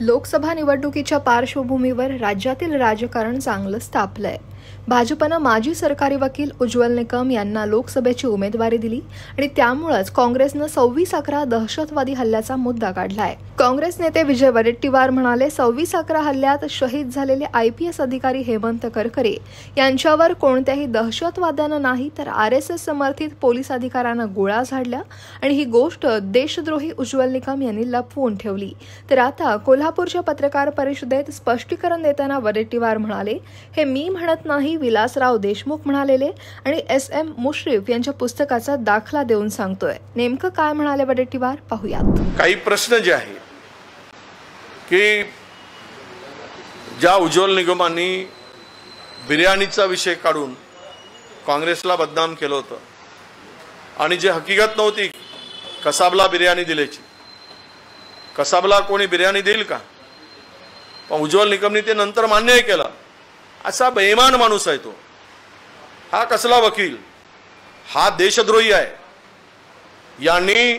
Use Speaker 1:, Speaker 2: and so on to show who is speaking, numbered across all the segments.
Speaker 1: लोकसभा निवडणुकीच्या पार्श्वभूमीवर राज्यातील राजकारण चांगलंच तापलंय। भाजपनं माजी सरकारी वकील उज्ज्वल निकम यांना लोकसभेची उमेदवारी दिली आणि त्यामुळेच काँग्रेसनं 26/11 दहशतवादी हल्ल्याचा मुद्दा काढलाय। काँग्रेस नेते विजय वडेट्टीवार म्हणाले, 26/11 हल्ल्यात शहीद झालेले IPS अधिकारी हेमंत करकरे यांच्यावर कोणत्याही दहशतवाद्यानं नाही तर RSS समर्थित पोलीस अधिकाऱ्यानं गोळ्या झाडल्या आणि ही गोष्ट देशद्रोही उज्ज्वल निकम यांनी लपवून ठेवली। तर आता कोल्हापूरच्या पत्रकार परिषदेत स्पष्टीकरण देताना वडेट्टीवार म्हणाले, हे मी म्हणत नाही, विलासराव देशमुख म्हणालेले आणि SM मुश्रीफ यांच्या पुस्तकाचा दाखला देऊन सांगतोय। नेमकं काय म्हणाले वडेट्टीवार पाहूयात।
Speaker 2: काही प्रश्न जे आहे की ज्या उज्ज्वल निकमांनी बिर्याणीचा विषय काढून काँग्रेसला बदनाम केलं होतं आणि जे हकीकत नव्हती कसाबला बिर्याणी दिल्याची, कसाबला कोणी बिर्याणी देईल का? पण उज्ज्वल निकमनी ते नंतर मान्य केलं। असा बेईमान माणूस आहे तो। हा कसला वकील? हा देशद्रोही आहे। यांनी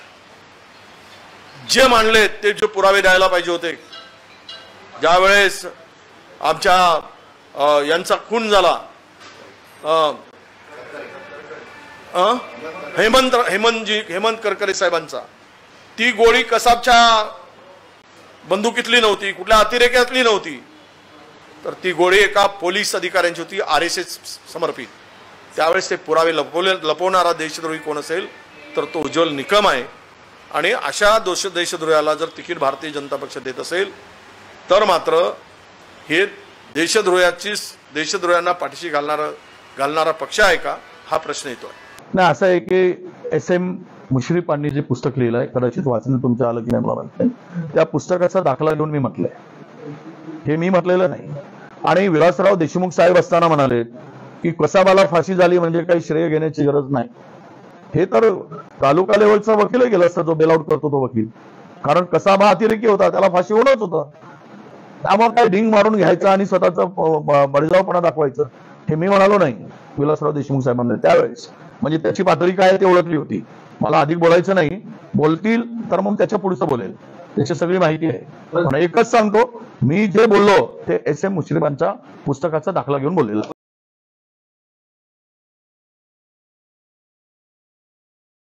Speaker 2: जे मांडले ते जे पुरावे द्यायला पाहिजे होते। ज्यावेळेस आमच्या यांचा खून झाला, हेमंत करकरे साहेबांचा, ती गोळी कसाबच्या बंदुकीतली नव्हती, कुठल्या अतिरेक्यातली नव्हती, तर ती गोळी एका पोलीस अधिकाऱ्यांची होती, RSS समर्पित। त्यावेळेस ते पुरावे लपवणारा देशद्रोही कोण असेल तर तो उज्ज्वल निकम आहे। आणि अशा देशद्रोहाला जर तिकीट भारतीय जनता पक्ष देत असेल तर मात्र हे देशद्रोह्यांना पाठीशी घालणारा पक्ष आहे का, हा प्रश्न येतोय।
Speaker 3: नाही, असं आहे की SM मुश्रीफांनी जे पुस्तक लिहिलंय, कदाचित वाचन तुमचं आलं की नाही मला माहित नाही, त्या पुस्तकाचा दाखला घेऊन मी म्हटलंय, हे मी म्हटलेलं नाही। आणि विलासराव देशमुख साहेब असताना म्हणाले की कसाबाला फाशी झाली म्हणजे काही श्रेय घेण्याची गरज नाही। हे तर तालुका लेवलचा वकील गेला असता, जो बेल आउट करतो तो वकील, कारण कसाबा अतिरेकी होता, त्याला फाशी होणंच होतं। त्यामुळे काय ढिंग मारून घ्यायचं आणि स्वतःचा बळजावपणा दाखवायचं, हे मी म्हणालो नाही। विलासराव देशमुख साहेबांना त्यावेळेस म्हणजे त्याची पातळी काय ते ओळखली होती। मला अधिक बोलायचं नाही, बोलतील तर मग त्याच्या पुढचं बोलेल, त्याची सगळी माहिती आहे। पण एकच सांगतो, मी जे बोललो ते SM मुश्रीफांच्या पुस्तकाचा दाखला घेऊन बोललेलो।